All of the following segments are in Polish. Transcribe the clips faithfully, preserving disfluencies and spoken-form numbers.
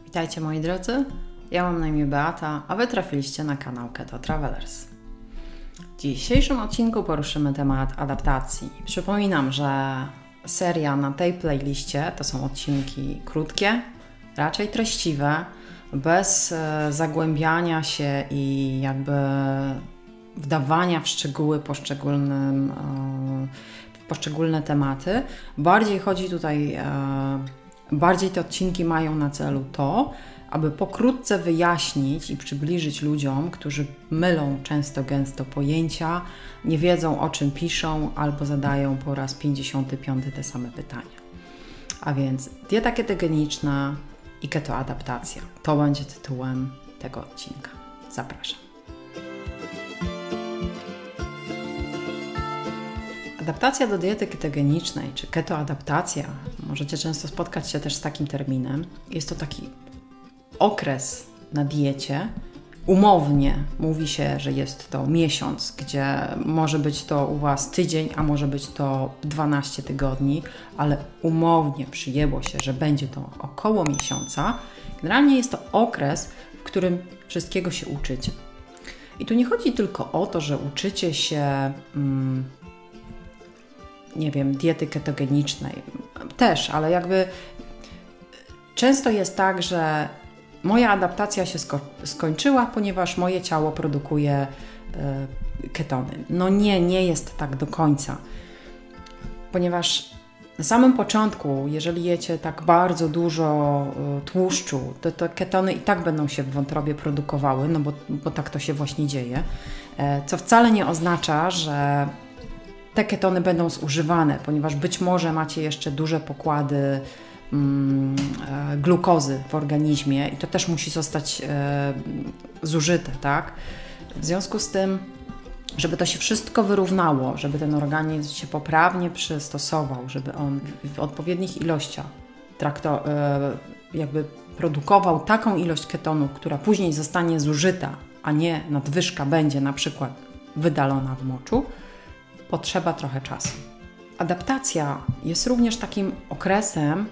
Witajcie moi drodzy, ja mam na imię Beata, a Wy trafiliście na kanał Keto Travelers. W dzisiejszym odcinku poruszymy temat adaptacji. Przypominam, że seria na tej playliście to są odcinki krótkie, raczej treściwe, bez zagłębiania się i jakby wdawania w szczegóły poszczególnym, w poszczególne tematy. Bardziej chodzi tutaj, bardziej te odcinki mają na celu to, aby pokrótce wyjaśnić i przybliżyć ludziom, którzy mylą często gęsto pojęcia, nie wiedzą o czym piszą albo zadają po raz pięćdziesiąty piąty te same pytania. A więc dieta ketogeniczna i ketoadaptacja. To będzie tytułem tego odcinka. Zapraszam. Adaptacja do diety ketogenicznej, czy ketoadaptacja, możecie często spotkać się też z takim terminem. Jest to taki okres na diecie. Umownie mówi się, że jest to miesiąc, gdzie może być to u Was tydzień, a może być to dwanaście tygodni, ale umownie przyjęło się, że będzie to około miesiąca. Generalnie jest to okres, w którym wszystkiego się uczycie. I tu nie chodzi tylko o to, że uczycie się mm, nie wiem, diety ketogenicznej. Też, ale jakby często jest tak, że moja adaptacja się sko- skończyła, ponieważ moje ciało produkuje y, ketony. No nie, nie jest tak do końca. Ponieważ na samym początku, jeżeli jecie tak bardzo dużo y, tłuszczu, to te ketony i tak będą się w wątrobie produkowały, no bo, bo tak to się właśnie dzieje. Y, co wcale nie oznacza, że te ketony będą zużywane, ponieważ być może macie jeszcze duże pokłady mm, e, glukozy w organizmie i to też musi zostać e, zużyte, tak? W związku z tym, żeby to się wszystko wyrównało, żeby ten organizm się poprawnie przystosował, żeby on w odpowiednich ilościach trakto, e, jakby produkował taką ilość ketonów, która później zostanie zużyta, a nie nadwyżka będzie na przykład wydalona w moczu, potrzeba trochę czasu. Adaptacja jest również takim okresem,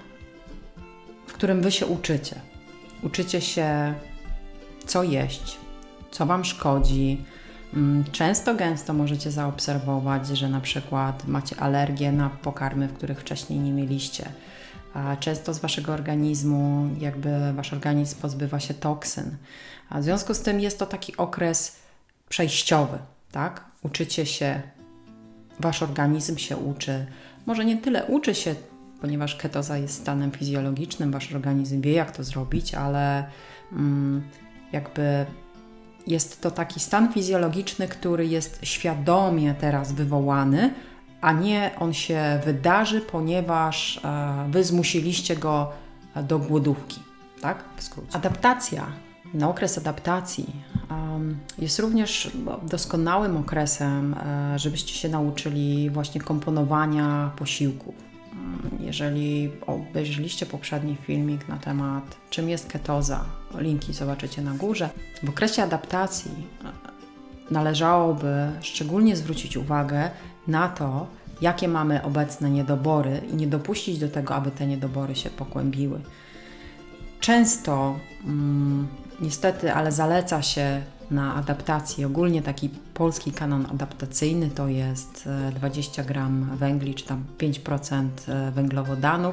w którym Wy się uczycie. Uczycie się, co jeść, co Wam szkodzi. Często, gęsto możecie zaobserwować, że na przykład macie alergię na pokarmy, w których wcześniej nie mieliście. A często z Waszego organizmu, jakby Wasz organizm pozbywa się toksyn. A w związku z tym jest to taki okres przejściowy, tak? Uczycie się, Wasz organizm się uczy, może nie tyle uczy się, ponieważ ketoza jest stanem fizjologicznym, Wasz organizm wie, jak to zrobić, ale mm, jakby jest to taki stan fizjologiczny, który jest świadomie teraz wywołany, a nie on się wydarzy, ponieważ e, Wy zmusiliście go do głodówki, tak? W skrócie. Adaptacja, na okres adaptacji um, jest również doskonałym okresem, e, żebyście się nauczyli właśnie komponowania posiłków. Jeżeli obejrzeliście poprzedni filmik na temat, czym jest ketoza, linki zobaczycie na górze, w okresie adaptacji należałoby szczególnie zwrócić uwagę na to, jakie mamy obecne niedobory i nie dopuścić do tego, aby te niedobory się pogłębiły. Często, mm, niestety, ale zaleca się na adaptacji. Ogólnie taki polski kanon adaptacyjny to jest dwadzieścia gram węgli, czy tam pięć procent węglowodanów,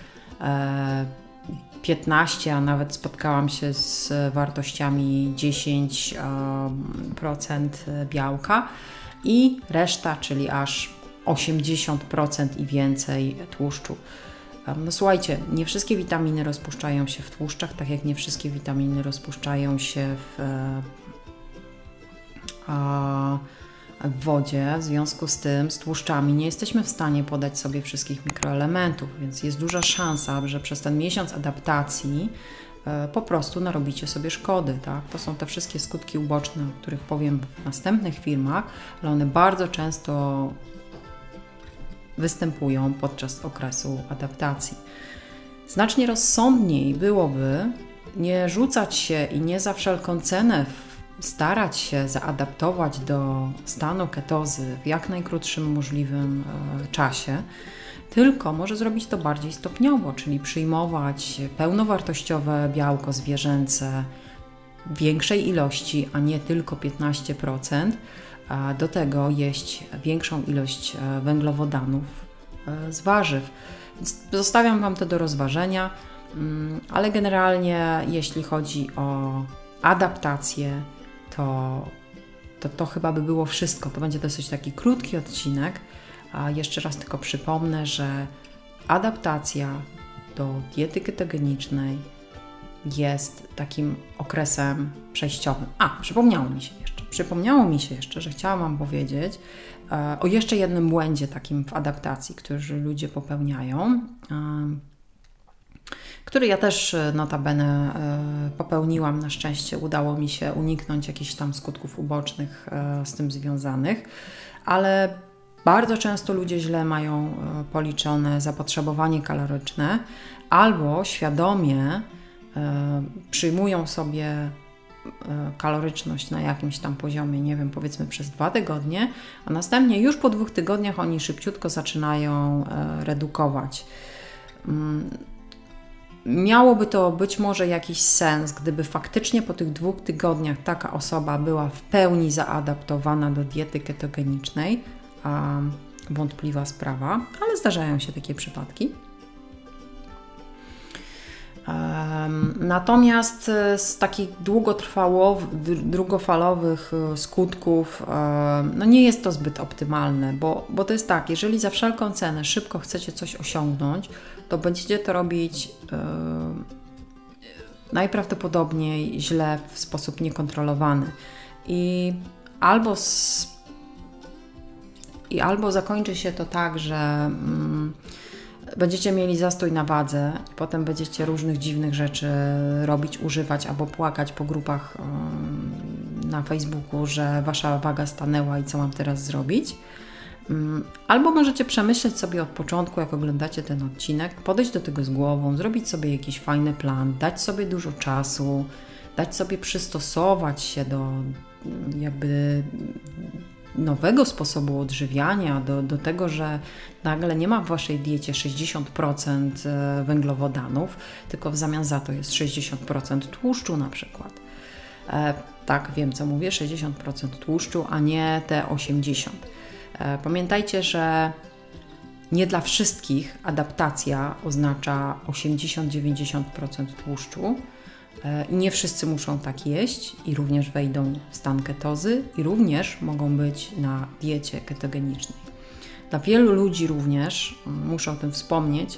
piętnaście, a nawet spotkałam się z wartościami dziesięć procent białka i reszta, czyli aż osiemdziesiąt procent i więcej tłuszczu. No słuchajcie, nie wszystkie witaminy rozpuszczają się w tłuszczach, tak jak nie wszystkie witaminy rozpuszczają się w, w wodzie. W związku z tym z tłuszczami nie jesteśmy w stanie podać sobie wszystkich mikroelementów, więc jest duża szansa, że przez ten miesiąc adaptacji po prostu narobicie sobie szkody. Tak? To są te wszystkie skutki uboczne, o których powiem w następnych filmach, ale one bardzo często występują podczas okresu adaptacji. Znacznie rozsądniej byłoby nie rzucać się i nie za wszelką cenę starać się zaadaptować do stanu ketozy w jak najkrótszym możliwym czasie, tylko może zrobić to bardziej stopniowo, czyli przyjmować pełnowartościowe białko zwierzęce w większej ilości, a nie tylko piętnaście procent, a do tego jeść większą ilość węglowodanów z warzyw. Więc zostawiam Wam to do rozważenia, ale generalnie jeśli chodzi o adaptację, to to, to chyba by było wszystko. To będzie dosyć taki krótki odcinek. A jeszcze raz tylko przypomnę, że adaptacja do diety ketogenicznej jest takim okresem przejściowym. A, przypomniało mi się jeszcze, przypomniało mi się jeszcze, że chciałam Wam powiedzieć e, o jeszcze jednym błędzie takim w adaptacji, który ludzie popełniają, e, który ja też notabene e, popełniłam. Na szczęście udało mi się uniknąć jakichś tam skutków ubocznych e, z tym związanych, ale bardzo często ludzie źle mają policzone zapotrzebowanie kaloryczne albo świadomie e, przyjmują sobie e, kaloryczność na jakimś tam poziomie, nie wiem, powiedzmy przez dwa tygodnie, a następnie już po dwóch tygodniach oni szybciutko zaczynają e, redukować. Mm, Miałoby to być może jakiś sens, gdyby faktycznie po tych dwóch tygodniach taka osoba była w pełni zaadaptowana do diety ketogenicznej, a wątpliwa sprawa, ale zdarzają się takie przypadki. Natomiast z takich długofalowych skutków no nie jest to zbyt optymalne, bo, bo to jest tak, jeżeli za wszelką cenę szybko chcecie coś osiągnąć, to będziecie to robić yy, najprawdopodobniej źle, w sposób niekontrolowany. I albo, z, i albo zakończy się to tak, że mm, będziecie mieli zastój na wadze i potem będziecie różnych dziwnych rzeczy robić, używać albo płakać po grupach yy, na Facebooku, że Wasza waga stanęła i co mam teraz zrobić. Albo możecie przemyśleć sobie od początku, jak oglądacie ten odcinek, podejść do tego z głową, zrobić sobie jakiś fajny plan, dać sobie dużo czasu, dać sobie przystosować się do jakby nowego sposobu odżywiania, do, do tego, że nagle nie ma w Waszej diecie sześćdziesiąt procent węglowodanów, tylko w zamian za to jest sześćdziesiąt procent tłuszczu na przykład. E, tak, wiem co mówię, sześćdziesiąt procent tłuszczu, a nie te osiemdziesiąt procent. Pamiętajcie, że nie dla wszystkich adaptacja oznacza osiemdziesiąt do dziewięćdziesięciu procent tłuszczu i nie wszyscy muszą tak jeść i również wejdą w stan ketozy i również mogą być na diecie ketogenicznej. Dla wielu ludzi również, muszę o tym wspomnieć,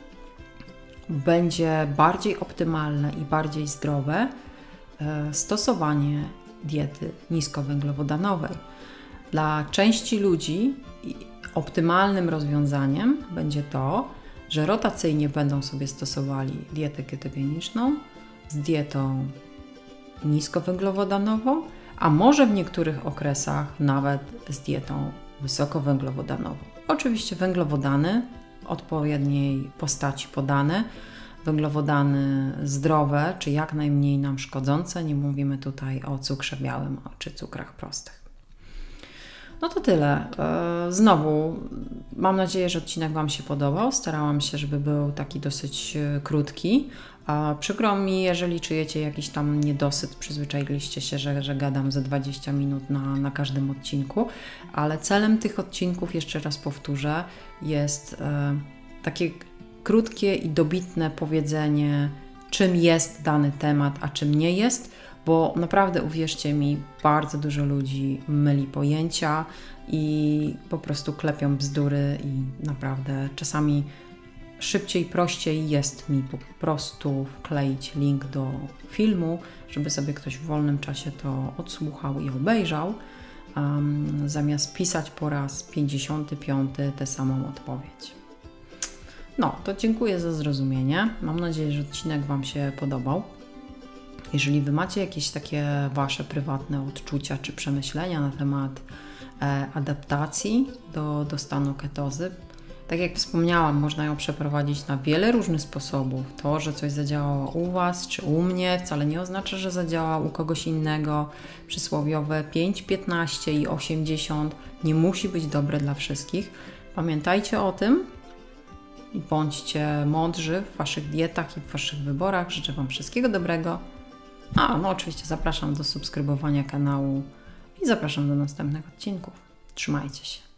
będzie bardziej optymalne i bardziej zdrowe stosowanie diety niskowęglowodanowej. Dla części ludzi optymalnym rozwiązaniem będzie to, że rotacyjnie będą sobie stosowali dietę ketogeniczną z dietą niskowęglowodanową, a może w niektórych okresach nawet z dietą wysokowęglowodanową. Oczywiście węglowodany odpowiedniej postaci podane, węglowodany zdrowe, czy jak najmniej nam szkodzące, nie mówimy tutaj o cukrze białym czy cukrach prostych. No to tyle. Znowu mam nadzieję, że odcinek Wam się podobał. Starałam się, żeby był taki dosyć krótki. Przykro mi, jeżeli czujecie jakiś tam niedosyt, przyzwyczailiście się, że, że gadam ze dwadzieścia minut na, na każdym odcinku, ale celem tych odcinków, jeszcze raz powtórzę, jest e, takie krótkie i dobitne powiedzenie, czym jest dany temat, a czym nie jest, bo naprawdę uwierzcie mi, bardzo dużo ludzi myli pojęcia i po prostu klepią bzdury i naprawdę czasami szybciej, prościej jest mi po prostu wkleić link do filmu, żeby sobie ktoś w wolnym czasie to odsłuchał i obejrzał, um, zamiast pisać po raz pięćdziesiąty piąty tę samą odpowiedź. No, to dziękuję za zrozumienie. Mam nadzieję, że odcinek Wam się podobał. Jeżeli Wy macie jakieś takie Wasze prywatne odczucia czy przemyślenia na temat e, adaptacji do, do stanu ketozy, tak jak wspomniałam, można ją przeprowadzić na wiele różnych sposobów. To, że coś zadziałało u Was czy u mnie, wcale nie oznacza, że zadziała u kogoś innego. Przysłowiowe pięć, piętnaście i osiemdziesiąt nie musi być dobre dla wszystkich. Pamiętajcie o tym i bądźcie mądrzy w Waszych dietach i w Waszych wyborach. Życzę Wam wszystkiego dobrego. A, no oczywiście zapraszam do subskrybowania kanału i zapraszam do następnych odcinków. Trzymajcie się.